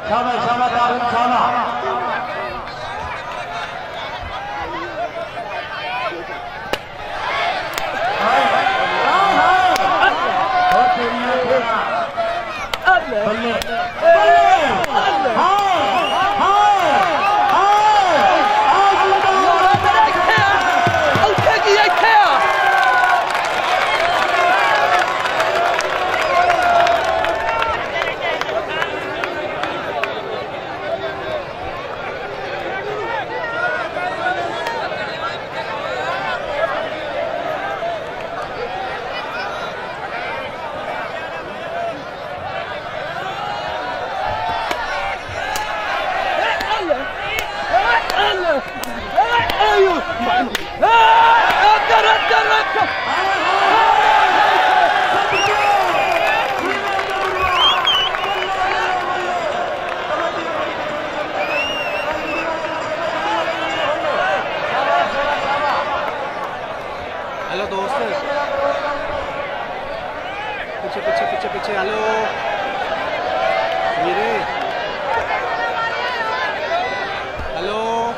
शाबाश शाबाश तारुन शाबाश बल्ले हेलो दोस्त पीछे पीछे पीछे पीछे हेलो मेरे हेलो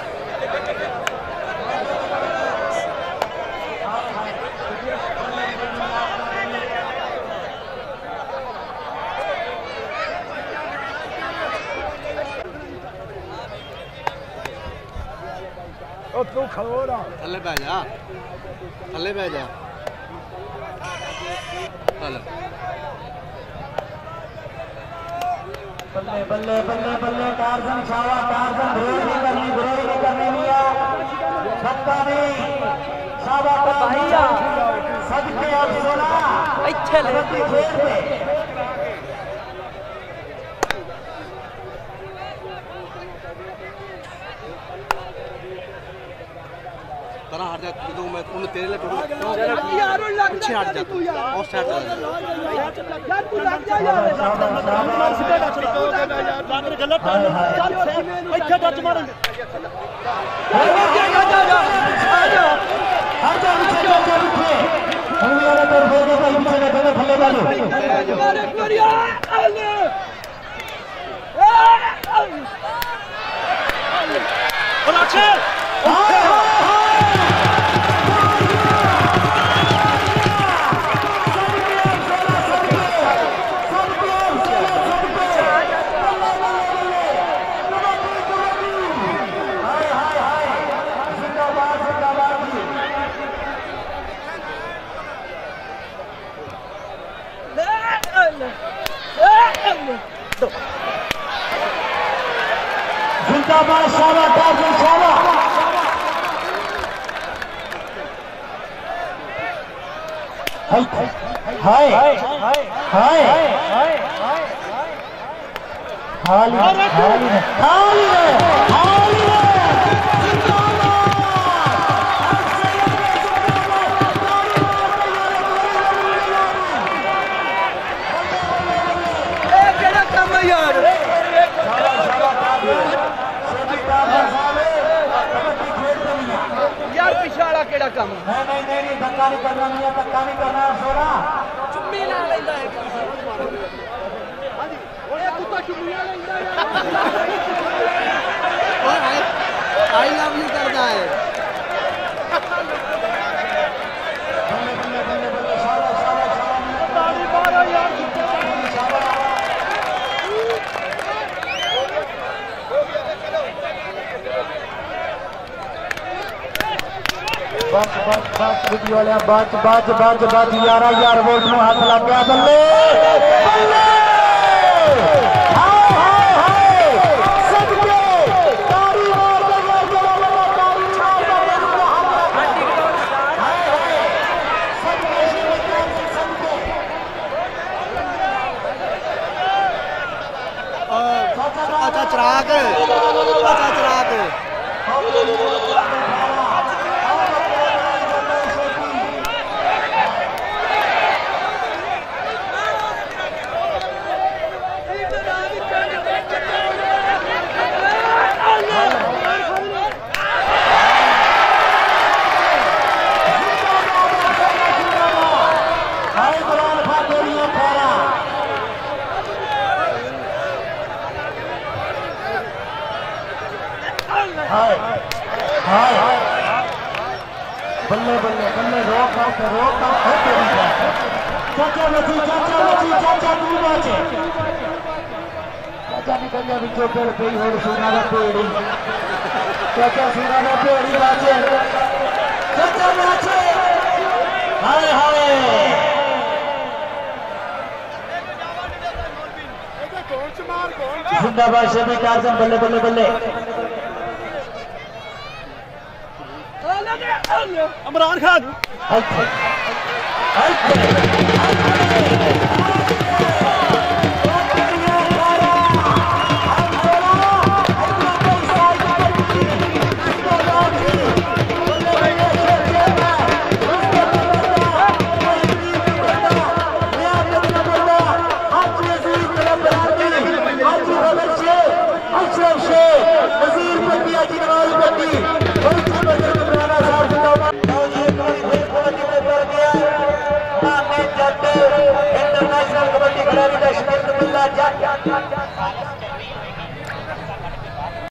तू खड़ो रहा थल्ले बह जा थल्ले बह जा चल बल्ले बल्ले बल्ले बल्ले टार्जन शावा टार्जन ब्रेक नहीं करनी नहीं है छक्का नहीं शावा टार्जन सदके अब सोना अच्छे ले खेल पे करा हट जा तो मैं उन्हें तेरे लिए टोटल यार पीछे हट जा तू और साइड चला यार तू लग जा यार सीधा टच यार गलत चल ਇੱਥੇ टच मार जिंदाबाद शाबाश टार्जन शाबाश हाय हाय हाय हाली हाली हाली हाली यार पिछाड़ा केड़ा काम नहीं धक्का नहीं करना नहीं है धक्का नहीं करना है सोना चुम्मी ना लेंदा है ओए तू तो चुम्मियां लेंदा यार आई लव यू करता है बल्ले बल्ले बल्ले शाबाश शाबाश ताली मारो यार बस वीडियो वाले बच यार वोल्ट में हाथ लग गया बल्ले बल्ले हाय हाय हाय सदके तारी मार दे तारी मार दे हाय हाय सदके सदके अच्छा चिराग अच्छा चिराग बल्ले बल्ले बल्ले रोक चाचा बची चाचा तू बचे चाचा निकल गया बिचो पेड़ पे ही और सोना का पेड़ चाचा सोना का पेड़ ही बचे चाचा बचे हाय हाय जिंदाबाद शेबी टार्जन बल्ले बल्ले बल्ले इमरान खान